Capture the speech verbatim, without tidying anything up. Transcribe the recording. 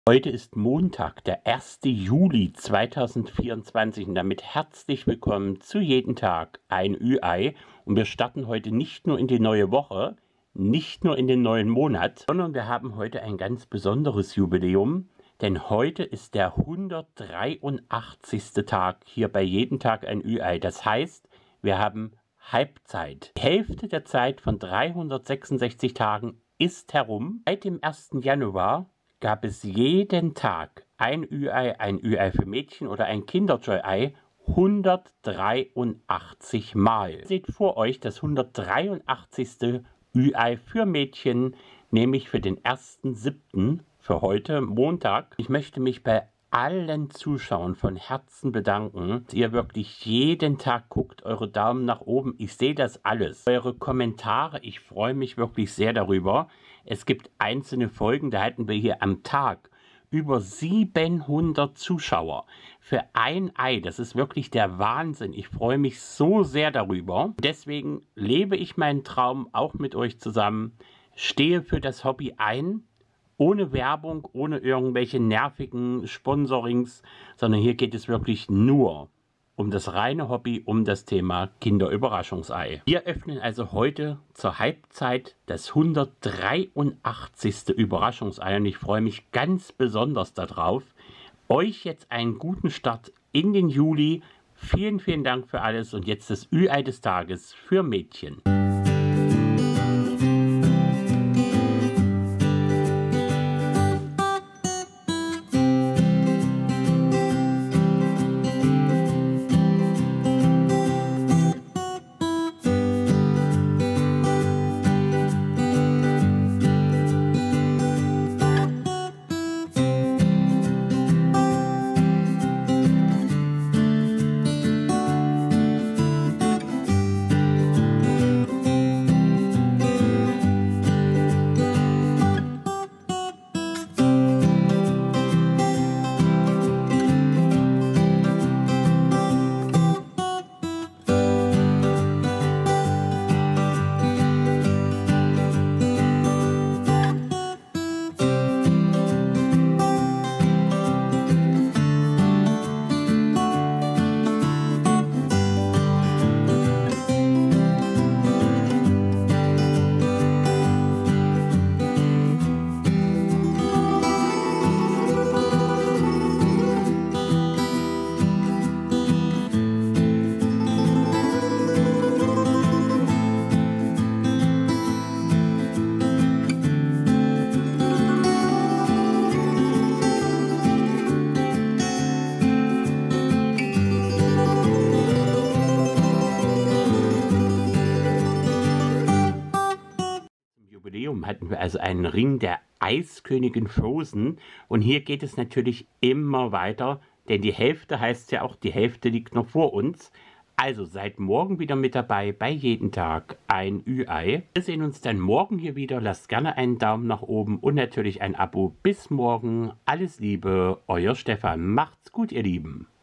Heute ist Montag, der erste Juli zweitausendvierundzwanzig und damit herzlich willkommen zu Jeden Tag ein Ü-Ei. Und wir starten heute nicht nur in die neue Woche, nicht nur in den neuen Monat, sondern wir haben heute ein ganz besonderes Jubiläum, denn heute ist der hundertdreiundachtzigste Tag hier bei Jeden Tag ein Ü-Ei. Das heißt, wir haben Halbzeit. Die Hälfte der Zeit von dreihundertsechsundsechzig Tagen ist herum. Seit dem ersten Januar gab es jeden Tag ein Ü-Ei, ein Ü-Ei für Mädchen oder ein Kinder-Joy-Ei hundertdreiundachtzig Mal. Ihr seht vor euch das hundertdreiundachtzigste Ü-Ei für Mädchen, nämlich für den ersten siebten für heute, Montag. Ich möchte mich bei allen Zuschauern von Herzen bedanken, dass ihr wirklich jeden Tag guckt, eure Daumen nach oben. Ich sehe das alles. Eure Kommentare, ich freue mich wirklich sehr darüber. Es gibt einzelne Folgen, da hatten wir hier am Tag über siebenhundert Zuschauer für ein Ei. Das ist wirklich der Wahnsinn. Ich freue mich so sehr darüber. Deswegen lebe ich meinen Traum auch mit euch zusammen, stehe für das Hobby ein, ohne Werbung, ohne irgendwelche nervigen Sponsorings, sondern hier geht es wirklich nur um das reine Hobby, um das Thema Kinderüberraschungsei. Wir öffnen also heute zur Halbzeit das hundertdreiundachtzigste Überraschungsei und ich freue mich ganz besonders darauf. Euch jetzt einen guten Start in den Juli. Vielen, vielen Dank für alles und jetzt das Ü-Ei des Tages für Mädchen. Jubiläum hatten wir also einen Ring der Eiskönigin Frozen und hier geht es natürlich immer weiter, denn die Hälfte heißt ja auch, die Hälfte liegt noch vor uns. Also seid morgen wieder mit dabei bei Jeden Tag ein Ü-Ei. Wir sehen uns dann morgen hier wieder. Lasst gerne einen Daumen nach oben und natürlich ein Abo. Bis morgen. Alles Liebe, euer Stefan. Macht's gut, ihr Lieben.